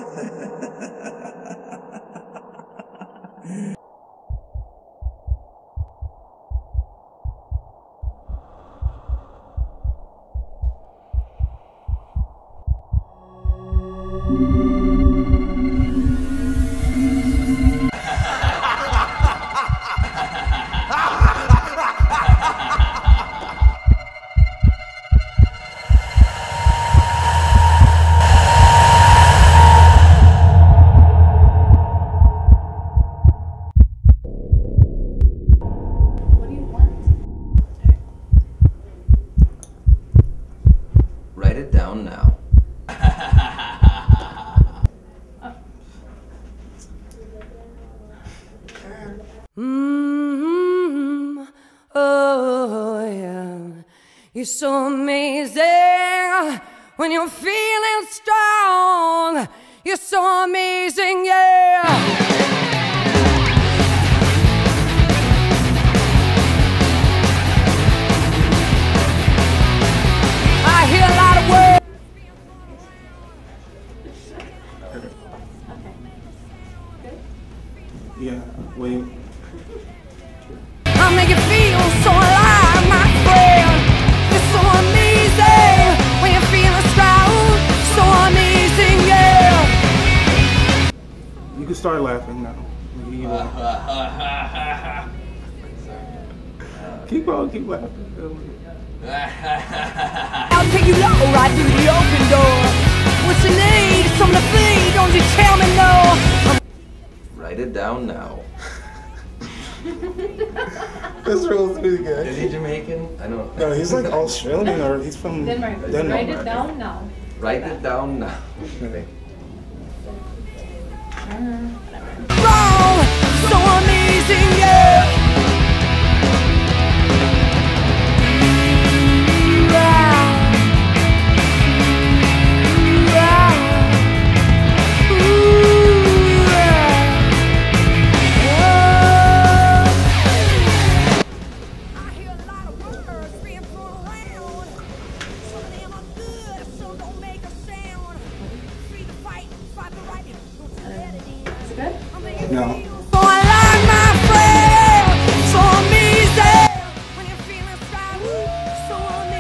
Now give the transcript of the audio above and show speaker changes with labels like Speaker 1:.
Speaker 1: Write it down now.
Speaker 2: Oh yeah, you're so amazing when you're feeling strong. You're so amazing, yeah. I hear a lot of words.
Speaker 3: Yeah, wait.
Speaker 2: I'll make you feel so alive, my friend. You're so amazing when you're feeling strong. So amazing, yeah.
Speaker 3: You can start laughing now. Keep on, keep laughing.
Speaker 2: I'll take you low right through the open door. What you need, something to feed, don't you tell me no.
Speaker 1: Write it down now.
Speaker 3: This rules me good.
Speaker 1: Is he Jamaican? I don't.
Speaker 3: No, he's like Australian or he's from Denmark.
Speaker 4: Write it down now.
Speaker 1: Write it down now. Okay.
Speaker 2: Wrong, so amazing, yeah.
Speaker 3: No.
Speaker 2: So I like my friend, so amazing when you're feeling strong, so amazing.